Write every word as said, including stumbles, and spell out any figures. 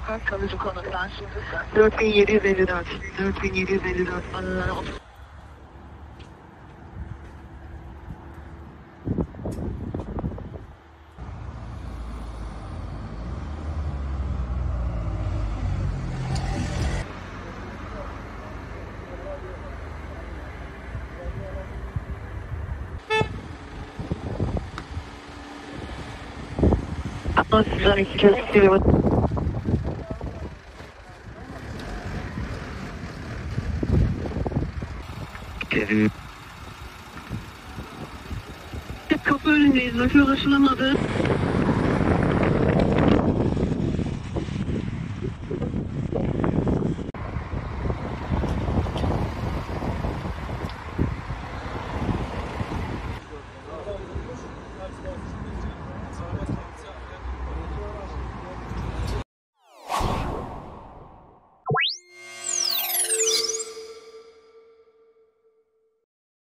sokak kalıcı konutlar. dört bin yedi yüz elli dört. dört bin yedi yüz elli dört. Sizden iki kez geliyor. Kapı önündeyiz. Nakil ulaşılamadı.